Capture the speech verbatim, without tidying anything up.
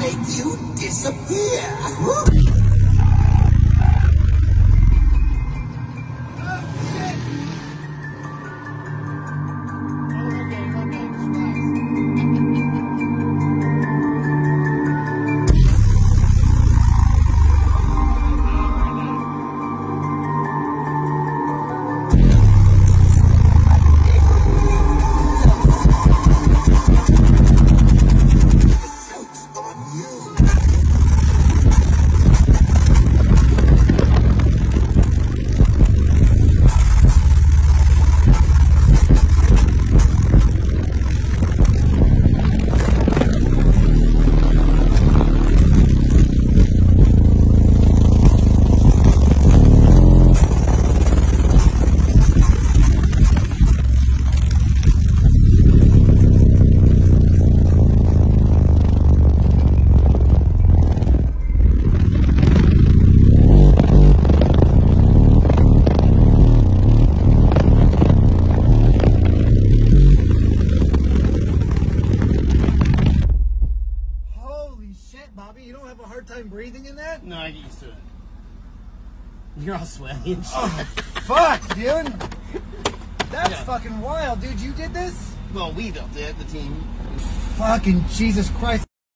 make you disappear. Bobby, you don't have a hard time breathing in that? No, I get used to it. You're all sweaty and shit. Oh, fuck, dude. That's Yeah. fucking wild, dude. You did this? Well, we built it, the team. Fucking Jesus Christ.